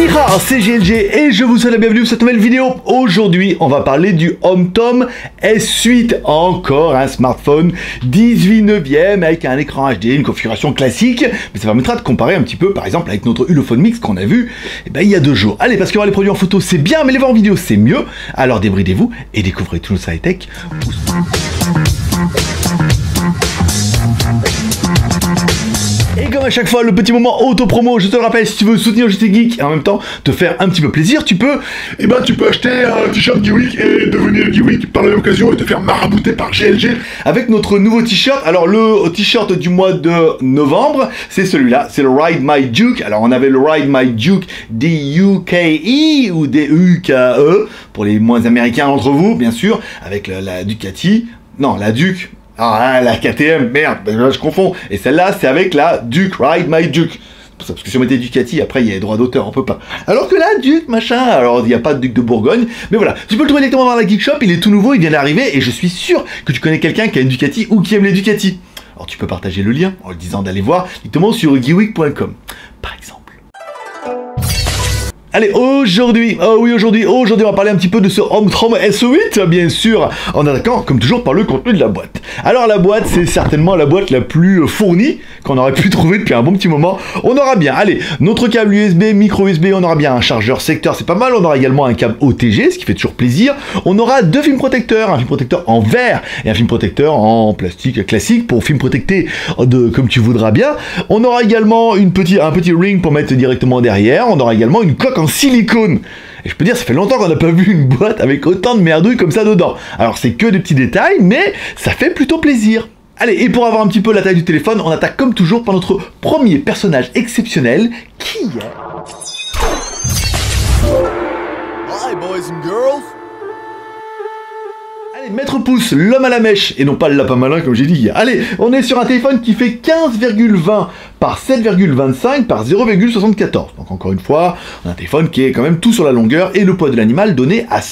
C'est GLG et je vous souhaite la bienvenue pour cette nouvelle vidéo. Aujourd'hui, on va parler du HomeTom S8. Encore un smartphone 18 neuvième avec un écran HD, une configuration classique. Mais ça permettra de comparer un petit peu, par exemple, avec notre Ulefone Mix qu'on a vu il y a 2 jours. Allez, parce que voir les produits en photo, c'est bien, mais les voir en vidéo, c'est mieux. Alors débridez-vous et découvrez tout le high-tech. Et comme à chaque fois, le petit moment auto-promo, je te le rappelle, si tu veux soutenir JT Geek et en même temps te faire un petit peu plaisir, tu peux acheter un t-shirt Geek et devenir Geek par la même occasion et te faire marabouter par GLG avec notre nouveau t-shirt. Alors le t-shirt du mois de novembre, c'est celui-là, c'est le Ride My Duke. Alors on avait le Ride My Duke D-U-K-E ou D-U-K-E pour les moins américains d'entre vous, bien sûr, avec la Ducati, non, la Duke. Ah, la KTM, merde, je confonds. Et celle-là, c'est avec la Duke, Ride My Duke. Parce que si on mettait Ducati, après, il y a les droits d'auteur, on peut pas. Alors que là, Duke, machin, alors il n'y a pas de Duc de Bourgogne. Mais voilà, tu peux le trouver directement dans la Geek Shop, il est tout nouveau, il vient d'arriver, et je suis sûr que tu connais quelqu'un qui a une Ducati ou qui aime les Ducati. Alors tu peux partager le lien en le disant d'aller voir directement sur geekweek.com, par exemple. Allez, aujourd'hui, on va parler un petit peu de ce HomeTom S8, bien sûr, en attaquant, comme toujours, par le contenu de la boîte. Alors, la boîte, c'est certainement la boîte la plus fournie qu'on aurait pu trouver depuis un bon petit moment. On aura bien, allez, notre câble USB, micro USB, on aura bien un chargeur secteur, c'est pas mal, on aura également un câble OTG, ce qui fait toujours plaisir. On aura 2 films protecteurs, un film protecteur en verre et un film protecteur en plastique classique pour film protecté comme tu voudras bien. On aura également un petit ring pour mettre directement derrière. On aura également une coque en silicone. Et je peux dire, ça fait longtemps qu'on n'a pas vu une boîte avec autant de merdouilles comme ça dedans. Alors c'est que des petits détails, mais ça fait plutôt plaisir. Allez, et pour avoir un petit peu la taille du téléphone, on attaque comme toujours par notre premier personnage exceptionnel, qui est... Hi boys and girls. Allez, Maître Pouce, l'homme à la mèche, et non pas le lapin malin comme j'ai dit hier. Allez, on est sur un téléphone qui fait 15,20 par 7,25 par 0,74. Donc encore une fois, on a un téléphone qui est quand même tout sur la longueur et le poids de l'animal donné à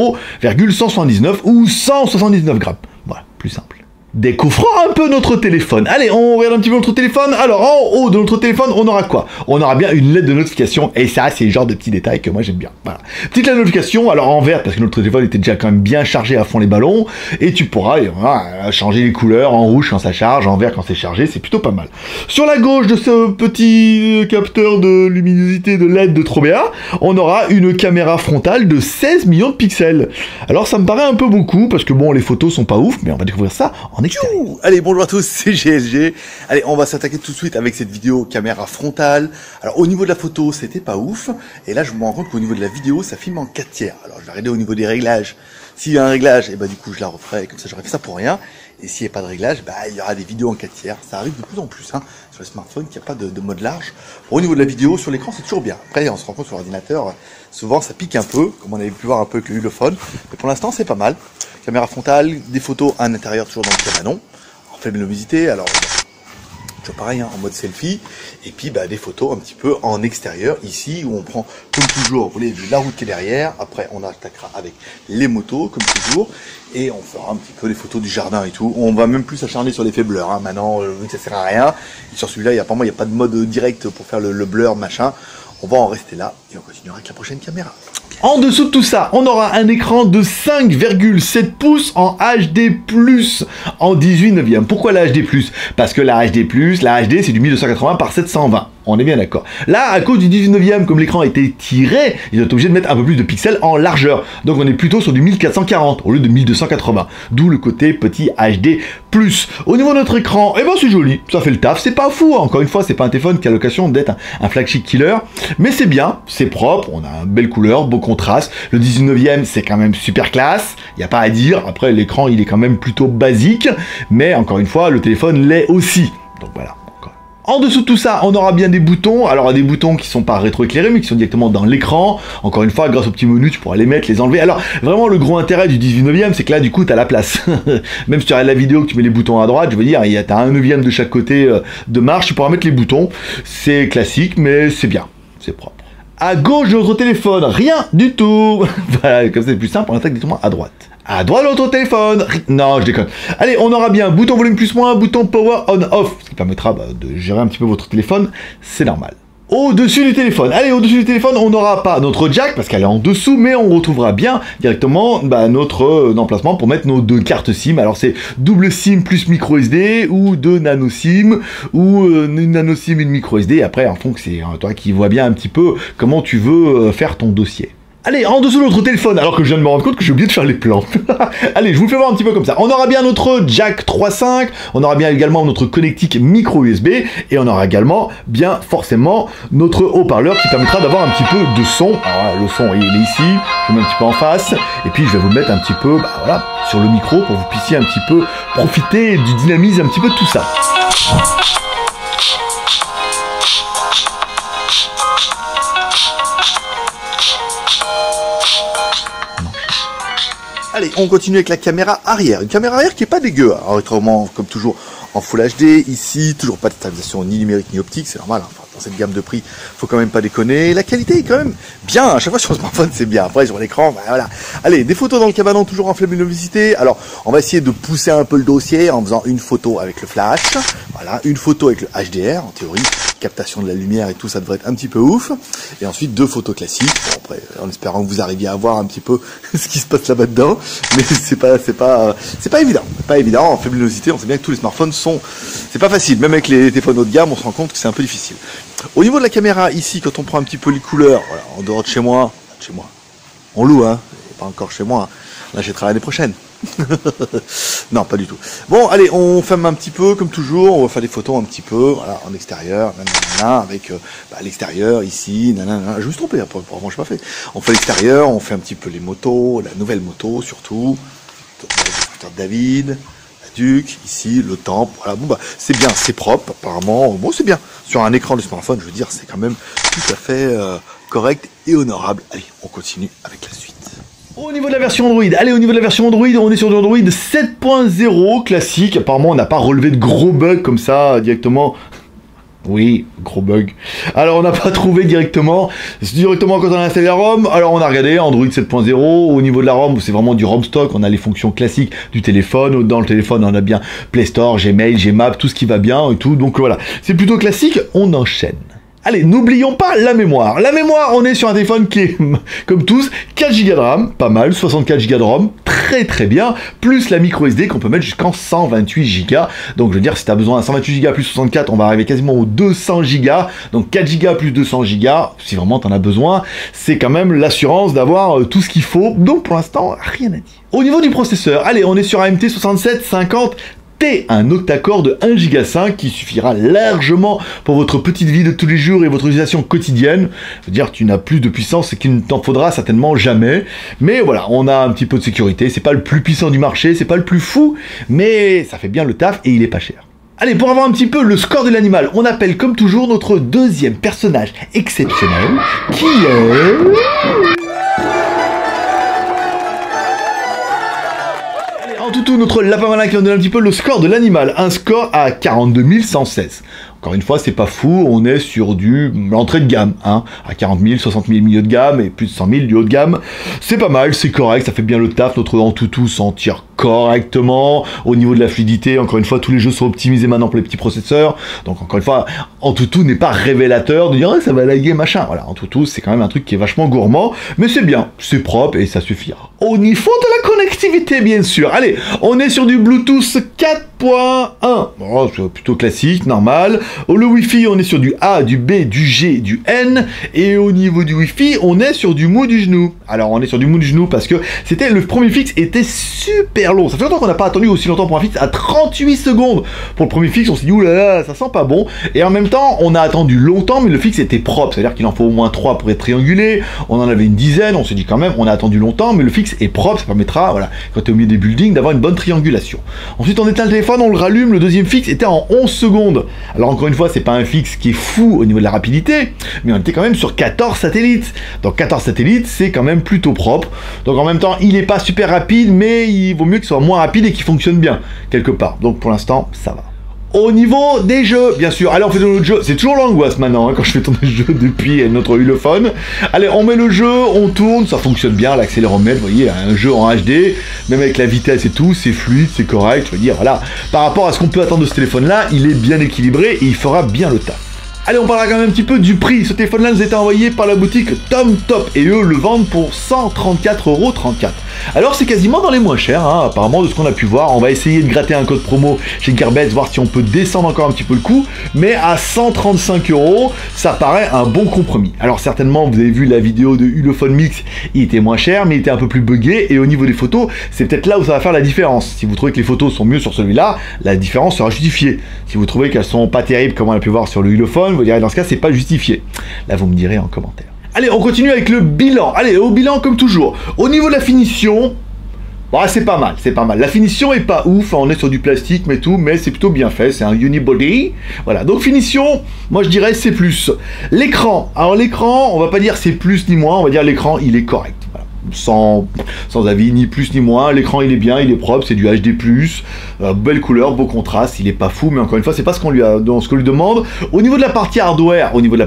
0,179 ou 179 grammes. Voilà, plus simple. Découvrons un peu notre téléphone. Allez, on regarde un petit peu notre téléphone. Alors, en haut de notre téléphone, on aura quoi? On aura bien une lettre de notification. Et ça, c'est le genre de petits détails que moi j'aime bien. Voilà. Petite lettre de notification, alors en vert, parce que notre téléphone était déjà quand même bien chargé à fond les ballons. Et tu pourras changer les couleurs en rouge quand ça charge, en vert quand c'est chargé. C'est plutôt pas mal. Sur la gauche de ce petit capteur de luminosité de LED de trop bien, on aura une caméra frontale de 16 millions de pixels. Alors, ça me paraît un peu beaucoup, parce que bon, les photos sont pas ouf, mais on va découvrir ça en extérieur. Allez, bonjour à tous, c'est GLG. Allez, on va s'attaquer tout de suite avec cette vidéo caméra frontale. Alors, au niveau de la photo, c'était pas ouf. Et là, je me rends compte qu'au niveau de la vidéo, ça filme en 4/3. Alors, je vais regarder au niveau des réglages. S'il y a un réglage, et du coup, je la referai. Comme ça, j'aurais fait ça pour rien. Et s'il n'y a pas de réglage, il y aura des vidéos en 4/3. Ça arrive de plus en plus, sur les smartphones, qu'il n'y a pas de mode large. Au niveau de la vidéo, sur l'écran, c'est toujours bien. Après, on se rend compte sur l'ordinateur, souvent, ça pique un peu, comme on avait pu voir un peu avec le Ulefone. Mais pour l'instant, c'est pas mal. Caméra frontale, des photos à l'intérieur, toujours dans le canon, en faible luminosité, alors toujours pareil, en mode selfie, et puis des photos un petit peu en extérieur, ici, où on prend, comme toujours, vous l'avez vu, la route qui est derrière, après on attaquera avec les motos, comme toujours, et on fera un petit peu les photos du jardin et tout. On va même plus s'acharner sur l'effet blur, maintenant, vu que ça sert à rien, et sur celui-là, pour moi, il n'y a pas de mode direct pour faire le blur, machin. On va en rester là, et on continuera avec la prochaine caméra. En dessous de tout ça, on aura un écran de 5,7 pouces en HD+, en 18 neuvième. Pourquoi la HD+? Parce que la HD+, la HD, c'est du 1280 par 720. On est bien d'accord. Là, à cause du 18 neuvième, comme l'écran a été tiré, ils ont été obligés de mettre un peu plus de pixels en largeur. Donc on est plutôt sur du 1440 au lieu de 1280. D'où le côté petit HD+. Au niveau de notre écran, c'est joli, ça fait le taf. C'est pas fou, encore une fois, c'est pas un téléphone qui a l'occasion d'être un flagship killer. Mais c'est bien, c'est propre, on a une belle couleur, beau contraste. Le 18 neuvième, c'est quand même super classe, il n'y a pas à dire. Après, l'écran, il est quand même plutôt basique. Mais encore une fois, le téléphone l'est aussi. Donc voilà. En dessous de tout ça, on aura bien des boutons. Alors des boutons qui sont pas rétroéclairés, mais qui sont directement dans l'écran. Encore une fois, grâce au petit menu, tu pourras les mettre, les enlever. Alors vraiment, le gros intérêt du 18 neuvième, c'est que là, du coup, tu as la place. Même si tu regardes la vidéo, que tu mets les boutons à droite, je veux dire, tu as 1 neuvième de chaque côté de marche, tu pourras mettre les boutons. C'est classique, mais c'est bien, c'est propre. À gauche de notre téléphone, rien du tout. Voilà, comme ça c'est plus simple, on attaque directement à droite. À droite de notre téléphone. Non, je déconne. Allez, on aura bien bouton volume plus moins, bouton power on off, ce qui permettra de gérer un petit peu votre téléphone, c'est normal. au-dessus du téléphone. Allez, au-dessus du téléphone, on n'aura pas notre jack parce qu'elle est en dessous, mais on retrouvera bien directement notre emplacement pour mettre nos deux cartes SIM. Alors c'est double SIM plus micro SD ou deux nano SIM ou une nano SIM, une micro SD. Après, en fond, c'est toi qui vois bien un petit peu comment tu veux faire ton dossier. Allez, en dessous de notre téléphone, alors que je viens de me rendre compte que j'ai oublié de faire les plans. Allez, je vous le fais voir un petit peu comme ça. On aura bien notre jack 3.5, on aura bien également notre connectique micro USB, et on aura également bien forcément notre haut-parleur qui permettra d'avoir un petit peu de son. Alors le son, il est ici, je le mets un petit peu en face, et puis je vais vous le mettre un petit peu voilà, sur le micro pour que vous puissiez un petit peu profiter du dynamisme, un petit peu de tout ça. Allez, on continue avec la caméra arrière. Une caméra arrière qui est pas dégueu. Alors, autrement, comme toujours, en Full HD. Ici, toujours pas de stabilisation ni numérique ni optique. C'est normal, hein. Enfin, dans cette gamme de prix, faut quand même pas déconner. La qualité est quand même bien. À chaque fois sur le smartphone, c'est bien. Après, sur l'écran, voilà. Allez, des photos dans le cabanon, toujours en faible luminosité. Alors, on va essayer de pousser un peu le dossier en faisant une photo avec le flash. Voilà, une photo avec le HDR, en théorie. Captation de la lumière et tout, ça devrait être un petit peu ouf. Et ensuite, deux photos classiques. Bon, après, en espérant que vous arriviez à voir un petit peu ce qui se passe là-bas dedans. Mais c'est pas évident. Pas évident. En faible luminosité, on sait bien que tous les smartphones c'est pas facile. Même avec les téléphones haut de gamme, on se rend compte que c'est un peu difficile. Au niveau de la caméra, ici, quand on prend un petit peu les couleurs, voilà, en dehors de chez moi, on loue, hein. Pas encore chez moi. On achètera l'année prochaine. Non, pas du tout. Bon, allez, on ferme un petit peu, comme toujours. On va faire des photos un petit peu, voilà, en extérieur, avec l'extérieur, ici, nanana. Je me suis trompé, hein, pour je pas fait. On fait l'extérieur, on fait un petit peu les motos, la nouvelle moto, surtout. Le David, la Duc, ici, le temple. Voilà, bon, c'est bien, c'est propre, apparemment. Bon, c'est bien. Sur un écran de smartphone, je veux dire, c'est quand même tout à fait correct et honorable. Allez, on continue avec la suite. Au niveau de la version Android, allez, au niveau de la version Android, on est sur du Android 7.0 classique. Apparemment, on n'a pas relevé de gros bugs comme ça directement. Oui, gros bug. Alors, on n'a pas trouvé directement quand on a installé la ROM. Alors, on a regardé Android 7.0. Au niveau de la ROM, c'est vraiment du ROM stock. On a les fonctions classiques du téléphone. Dans le téléphone, on a bien Play Store, Gmail, Gmap, tout ce qui va bien et tout. Donc voilà, c'est plutôt classique. On enchaîne. Allez, n'oublions pas la mémoire. La mémoire, on est sur un téléphone qui est, comme tous, 4 Go de RAM, pas mal, 64 Go de ROM, très bien, plus la micro SD qu'on peut mettre jusqu'en 128 Go. Donc je veux dire, si tu as besoin d'un 128 Go plus 64, on va arriver quasiment aux 200 Go. Donc 4 Go plus 200 Go, si vraiment tu en as besoin, c'est quand même l'assurance d'avoir tout ce qu'il faut. Donc pour l'instant, rien à dire. Au niveau du processeur, allez, on est sur AMD 6750. Un octa-core de 1,5 Go qui suffira largement pour votre petite vie de tous les jours et votre utilisation quotidienne. Je veux dire, tu n'as plus de puissance et qu'il ne t'en faudra certainement jamais. Mais voilà, on a un petit peu de sécurité. C'est pas le plus puissant du marché, c'est pas le plus fou, mais ça fait bien le taf et il est pas cher. Allez, pour avoir un petit peu le score de l'animal, on appelle comme toujours notre deuxième personnage exceptionnel, qui est... En tout, notre lapin malin qui nous donne un petit peu le score de l'animal. Un score à 42 116. Encore une fois, c'est pas fou, on est sur l'entrée de gamme, hein, à 40 000, 60 000 milieu de gamme et plus de 100 000 du haut de gamme. C'est pas mal, c'est correct, ça fait bien le taf, notre Antutu s'en tire correctement. Au niveau de la fluidité, encore une fois, tous les jeux sont optimisés maintenant pour les petits processeurs. Donc encore une fois, Antutu n'est pas révélateur de dire oh, ça va laguer, machin. Voilà, Antutu, c'est quand même un truc qui est vachement gourmand, mais c'est bien, c'est propre et ça suffira. Au niveau de la connectivité, bien sûr. Allez, on est sur du Bluetooth 4.1. Bon, c'est plutôt classique, normal. Le Wi-Fi, on est sur du A, du B, du G, du N. Et au niveau du Wi-Fi, on est sur du mou du genou. Alors, on est sur du mou du genou parce que le premier fixe était super long. Ça fait longtemps qu'on n'a pas attendu aussi longtemps pour un fixe à 38 secondes. Pour le premier fixe, on s'est dit, oulala, ça sent pas bon. Et en même temps, on a attendu longtemps, mais le fixe était propre. C'est-à-dire qu'il en faut au moins 3 pour être triangulé. On en avait une dizaine. On s'est dit quand même, on a attendu longtemps, mais le fixe est propre. Ça permettra, voilà, quand tu es au milieu des buildings, d'avoir une bonne triangulation. Ensuite, on éteint le téléphone, on le rallume. Le deuxième fixe était en 11 secondes. Alors, encore une fois, c'est pas un fixe qui est fou au niveau de la rapidité, mais on était quand même sur 14 satellites. Donc 14 satellites, c'est quand même plutôt propre. Donc en même temps, il n'est pas super rapide, mais il vaut mieux qu'il soit moins rapide et qu'il fonctionne bien, quelque part. Donc pour l'instant, ça va. Au niveau des jeux, bien sûr, allez on fait de notre jeu, c'est toujours l'angoisse maintenant, hein, quand je fais tourner le jeu depuis notre Ulefone. Allez, on met le jeu, on tourne, ça fonctionne bien, l'accéléromètre, vous voyez, un jeu en HD, même avec la vitesse et tout, c'est fluide, c'est correct, je veux dire, voilà. Par rapport à ce qu'on peut attendre de ce téléphone-là, il est bien équilibré et il fera bien le taf. Allez, on parlera quand même un petit peu du prix. Ce téléphone-là nous a été envoyé par la boutique TomTop et eux le vendent pour 134,34 €. Alors c'est quasiment dans les moins chers, hein, apparemment de ce qu'on a pu voir. On va essayer de gratter un code promo chez Gearbest, voir si on peut descendre encore un petit peu le coût. Mais à 135 €, ça paraît un bon compromis. Alors certainement, vous avez vu la vidéo de Ulefone Mix, il était moins cher, mais il était un peu plus buggé. Et au niveau des photos, c'est peut-être là où ça va faire la différence. Si vous trouvez que les photos sont mieux sur celui-là, la différence sera justifiée. Si vous trouvez qu'elles sont pas terribles comme on a pu voir sur le Ulefone, vous direz dans ce cas c'est pas justifié. Là vous me direz en commentaire. Allez, on continue avec le bilan. Allez, au bilan comme toujours. Au niveau de la finition, bah, c'est pas mal, c'est pas mal. La finition est pas ouf, on est sur du plastique mais tout, mais c'est plutôt bien fait, c'est un unibody. Voilà, donc finition, moi je dirais c'est plus. L'écran, alors l'écran, on va pas dire c'est plus ni moins, on va dire l'écran il est correct. Voilà. Sans avis, ni plus ni moins, l'écran il est bien, il est propre, c'est du HD+, belle couleur, beau contraste, il est pas fou, mais encore une fois, c'est pas ce qu'on lui demande. Au niveau de la partie hardware,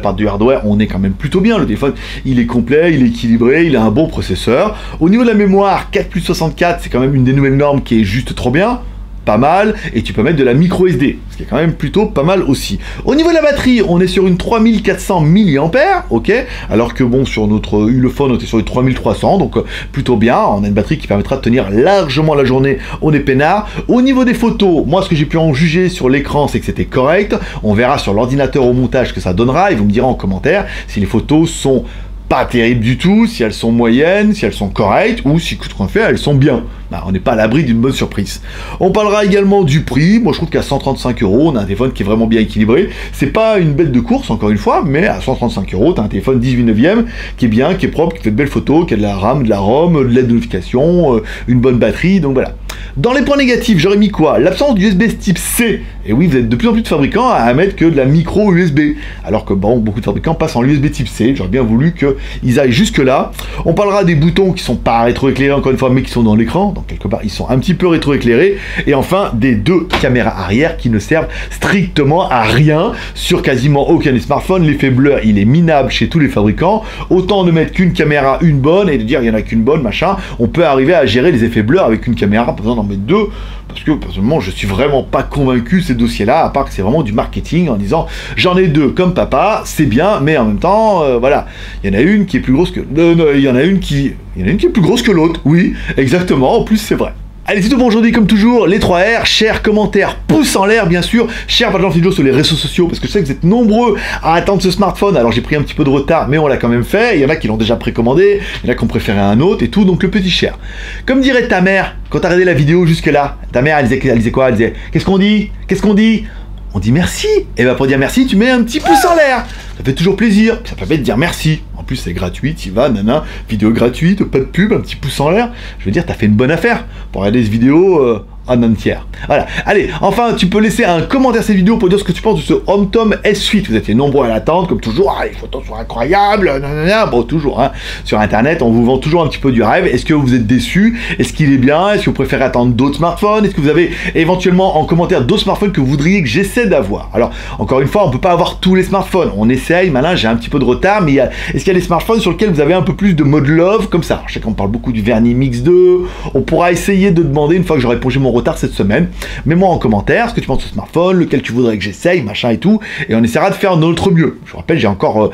on est quand même plutôt bien, le téléphone, il est complet, il est équilibré, il a un bon processeur. Au niveau de la mémoire, 4+64, c'est quand même une des nouvelles normes qui est juste trop bien. Pas mal, et tu peux mettre de la micro SD, ce qui est quand même plutôt pas mal aussi. Au niveau de la batterie, on est sur une 3400 mAh, ok, alors que bon, sur notre Ulefone, on était sur une 3300, donc plutôt bien, on a une batterie qui permettra de tenir largement la journée, on est peinard. Au niveau des photos, moi ce que j'ai pu en juger sur l'écran, c'est que c'était correct, on verra sur l'ordinateur au montage ce que ça donnera, et vous me direz en commentaire si les photos sont pas terribles du tout, si elles sont moyennes, si elles sont correctes, ou si tout ce qu'on fait, elles sont bien. Bah, on n'est pas à l'abri d'une bonne surprise. On parlera également du prix. Moi, je trouve qu'à 135 €, on a un téléphone qui est vraiment bien équilibré. C'est pas une bête de course, encore une fois, mais à 135 €, t'as un téléphone 18/9 qui est bien, qui est propre, qui fait de belles photos, qui a de la RAM, de la ROM, de l'aide de notification, une bonne batterie, donc voilà. Dans les points négatifs, j'aurais mis quoi? L'absence du USB type C. Et oui, vous êtes de plus en plus de fabricants à mettre que de la micro USB. Alors que bon, beaucoup de fabricants passent en USB type C. J'aurais bien voulu qu'ils aillent jusque là. On parlera des boutons qui sont pas rétroéclairés encore une fois, mais qui sont dans l'écran. Donc quelque part, ils sont un petit peu rétroéclairés. Et enfin, des deux caméras arrière qui ne servent strictement à rien sur quasiment aucun des smartphones. L'effet blur, il est minable chez tous les fabricants. Autant ne mettre qu'une caméra, une bonne, et de dire il y en a qu'une bonne, machin. On peut arriver à gérer les effets blur avec une caméra, pas besoin d'en mettre deux. Parce que personnellement, je suis vraiment pas convaincu ces dossiers-là, à part que c'est vraiment du marketing en disant j'en ai deux comme papa, c'est bien, mais en même temps, voilà, il y en a une qui est plus grosse que, il y en a une qui est plus grosse que l'autre, oui, exactement. En plus, c'est vrai. Allez, c'est tout pour aujourd'hui, comme toujours, les 3 R, share, commentaire, pouce en l'air, bien sûr, share, partage la vidéo sur les réseaux sociaux, parce que je sais que vous êtes nombreux à attendre ce smartphone, alors j'ai pris un petit peu de retard, mais on l'a quand même fait, il y en a qui l'ont déjà précommandé, il y en a qui ont préféré un autre et tout, donc le petit share. Comme dirait ta mère, quand t'as regardé la vidéo jusque-là, ta mère, elle disait quoi? Elle disait, qu'est-ce qu'on dit? Qu'est-ce qu'on dit? On dit merci. Et bah pour dire merci, tu mets un petit pouce en l'air. Ça fait toujours plaisir. Ça permet de dire merci. En plus, c'est gratuit, tu vas, nana, vidéo gratuite, pas de pub, un petit pouce en l'air. Je veux dire, t'as fait une bonne affaire pour regarder cette vidéo en entière. Voilà. Allez, enfin, tu peux laisser un commentaire à cette vidéo pour dire ce que tu penses de ce HomeTom S8. Vous étiez nombreux à l'attendre, comme toujours. Ah, les photos sont incroyables. Nanana. Bon, toujours, hein. Sur Internet, on vous vend toujours un petit peu du rêve. Est-ce que vous êtes déçus? Est-ce qu'il est bien? Est-ce que vous préférez attendre d'autres smartphones? Est-ce que vous avez éventuellement en commentaire d'autres smartphones que vous voudriez que j'essaie d'avoir? Alors, encore une fois, on peut pas avoir tous les smartphones. On essaye. Malin, j'ai un petit peu de retard, mais est-ce qu'il y a des smartphones sur lesquels vous avez un peu plus de mode love comme ça? Alors, je sais qu'on parle beaucoup du Verni Mix 2. On pourra essayer de demander une fois que j'aurai épongé mon retard cette semaine. Mets-moi en commentaire ce que tu penses de ce smartphone, lequel tu voudrais que j'essaye, machin et tout, et on essaiera de faire notre mieux. Je vous rappelle, j'ai encore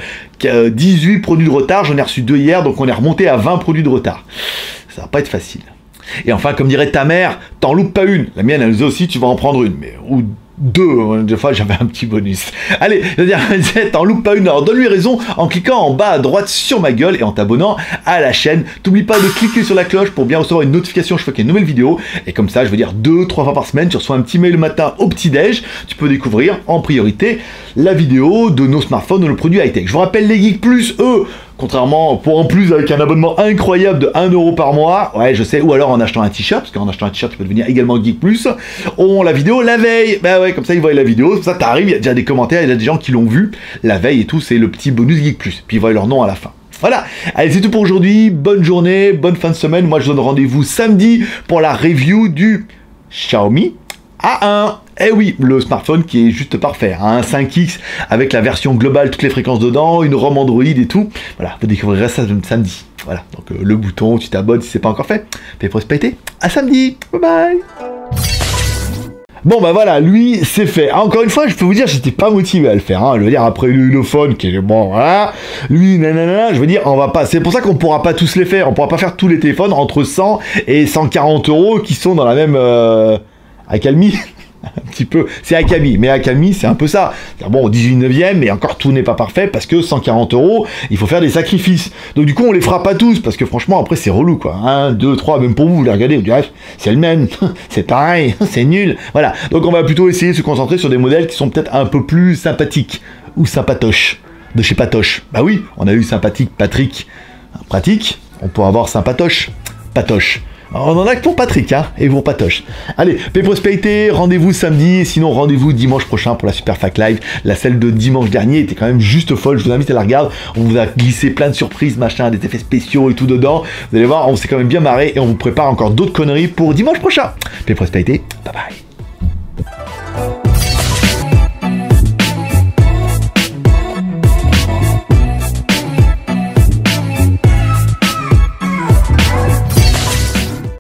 18 produits de retard, j'en ai reçu 2 hier, donc on est remonté à 20 produits de retard. Ça va pas être facile. Et enfin, comme dirait ta mère, t'en loupes pas une. La mienne, elle disait aussi, tu vas en prendre une, mais ou deux fois j'avais un petit bonus. Allez, t'en loupes pas une, alors donne-lui raison en cliquant en bas à droite sur ma gueule et en t'abonnant à la chaîne. T'oublies pas de cliquer sur la cloche pour bien recevoir une notification chaque fois qu'il y a une nouvelle vidéo, et comme ça, je veux dire 2-3 fois par semaine, tu reçois un petit mail le matin au petit-déj, tu peux découvrir en priorité la vidéo de nos smartphones, de nos produits high-tech. Je vous rappelle, les Geeks Plus, eux, contrairement, pour en plus avec un abonnement incroyable de 1 € par mois, ouais je sais, ou alors en achetant un t-shirt, parce qu'en achetant un t-shirt tu peux devenir également Geek Plus, ont la vidéo la veille, bah ouais, comme ça ils voient la vidéo, comme ça t'arrives, il y a déjà des commentaires, il y a des gens qui l'ont vu la veille et tout, c'est le petit bonus Geek Plus, puis ils voient leur nom à la fin. Voilà, allez c'est tout pour aujourd'hui, bonne journée, bonne fin de semaine, moi je donne rendez-vous samedi pour la review du Xiaomi A1. Eh oui, le smartphone qui est juste parfait, hein, un 5X avec la version globale, toutes les fréquences dedans, une ROM Android et tout. Voilà, vous découvrirez ça samedi. Voilà, donc le bouton, tu t'abonnes si c'est pas encore fait. Fais prospérité. À samedi. Bye bye. Bon bah voilà, lui c'est fait. Encore une fois, je peux vous dire, j'étais pas motivé à le faire. Hein. Je veux dire, après le phone qui est bon, voilà. Lui, nanana, je veux dire, on va pas. C'est pour ça qu'on pourra pas tous les faire. On pourra pas faire tous les téléphones entre 100 et 140 € qui sont dans la même accalmie. Un petit peu, c'est Academy, mais Academy c'est un peu ça. Bon, au 18/9e, mais encore tout n'est pas parfait parce que 140 €, il faut faire des sacrifices. Donc du coup, on les fera pas tous parce que franchement, après c'est relou quoi. 1, 2, 3, même pour vous, vous les regardez, vous direz, c'est le même, c'est pareil, c'est nul. Voilà. Donc on va plutôt essayer de se concentrer sur des modèles qui sont peut-être un peu plus sympathiques ou sympatoches. De chez Patoche. Bah oui, on a eu sympathique, Patrick. Pratique, on peut avoir sympatoche, Patoche. On en a que pour Patrick, hein, et pour Patoche. Allez, paix prospérité, rendez-vous samedi, et sinon rendez-vous dimanche prochain pour la Super Fac Live. La celle de dimanche dernier était quand même juste folle, je vous invite à la regarder. On vous a glissé plein de surprises, machin, des effets spéciaux et tout dedans. Vous allez voir, on s'est quand même bien marré, et on vous prépare encore d'autres conneries pour dimanche prochain. Paix prospérité, bye bye.